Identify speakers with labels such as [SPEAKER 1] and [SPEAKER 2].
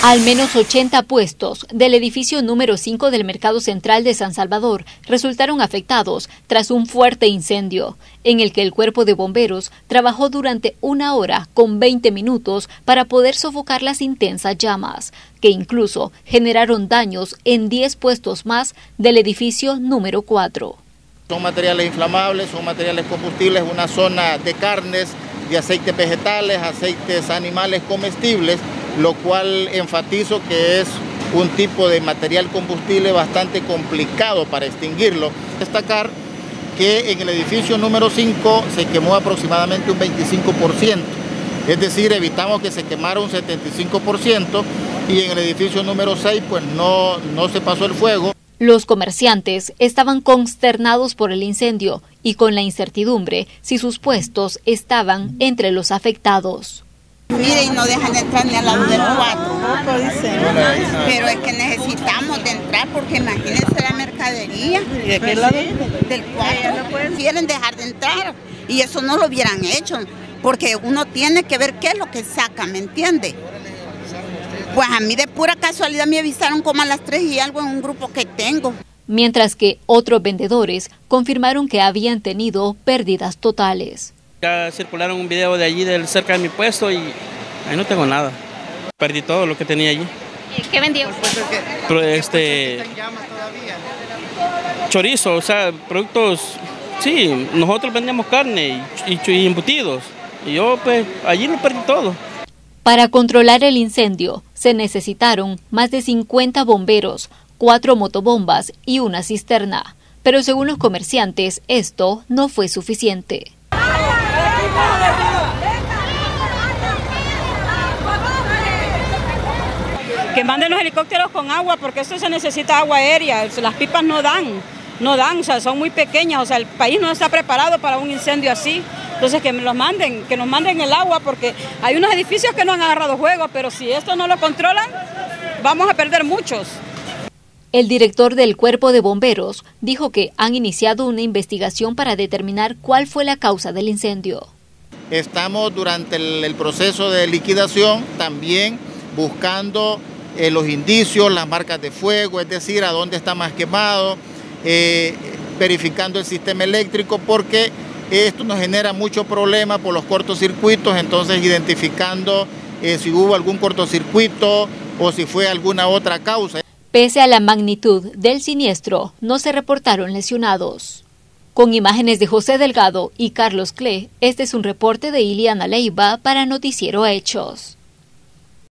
[SPEAKER 1] Al menos 80 puestos del edificio número 5 del Mercado Central de San Salvador resultaron afectados tras un fuerte incendio, en el que el cuerpo de bomberos trabajó durante 1 hora con 20 minutos para poder sofocar las intensas llamas, que incluso generaron daños en 10 puestos más del edificio número 4.
[SPEAKER 2] Son materiales inflamables, son materiales combustibles, una zona de carnes, de aceites vegetales, aceites animales comestibles, lo cual enfatizo que es un tipo de material combustible bastante complicado para extinguirlo. Destacar que en el edificio número 5 se quemó aproximadamente un 25%, es decir, evitamos que se quemara un 75%, y en el edificio número 6 pues no se pasó el fuego.
[SPEAKER 1] Los comerciantes estaban consternados por el incendio y con la incertidumbre si sus puestos estaban entre los afectados.
[SPEAKER 3] Mire, y no dejan entrar ni al lado del 4. Pero es que necesitamos de entrar porque imagínense la mercadería.
[SPEAKER 4] ¿De qué lado?
[SPEAKER 3] Del 4. Quieren dejar de entrar y eso no lo hubieran hecho porque uno tiene que ver qué es lo que saca, ¿me entiende? Pues a mí de pura casualidad me avisaron como a las 3 y algo en un grupo que tengo.
[SPEAKER 1] Mientras que otros vendedores confirmaron que habían tenido pérdidas totales.
[SPEAKER 5] Ya circularon un video de allí, cerca de mi puesto, y ahí no tengo nada. Perdí todo lo que tenía allí.
[SPEAKER 1] ¿Qué vendió?
[SPEAKER 5] Chorizo, o sea, productos, sí, nosotros vendemos carne y embutidos. Y yo, pues, allí lo perdí todo.
[SPEAKER 1] Para controlar el incendio, se necesitaron más de 50 bomberos, 4 motobombas y una cisterna. Pero según los comerciantes, esto no fue suficiente.
[SPEAKER 4] Que manden los helicópteros con agua, porque esto se necesita agua aérea, las pipas no dan, o sea, son muy pequeñas, o sea, el país no está preparado para un incendio así. Entonces que nos manden el agua, porque hay unos edificios que no han agarrado fuego, pero si esto no lo controlan, vamos a perder muchos.
[SPEAKER 1] El director del Cuerpo de Bomberos dijo que han iniciado una investigación para determinar cuál fue la causa del incendio.
[SPEAKER 2] Estamos durante el proceso de liquidación también buscando los indicios, las marcas de fuego, es decir, a dónde está más quemado, verificando el sistema eléctrico, porque esto nos genera mucho problema por los cortocircuitos, entonces identificando si hubo algún cortocircuito o si fue alguna otra causa.
[SPEAKER 1] Pese a la magnitud del siniestro, no se reportaron lesionados. Con imágenes de José Delgado y Carlos Cle, este es un reporte de Iliana Leiva para Noticiero Hechos.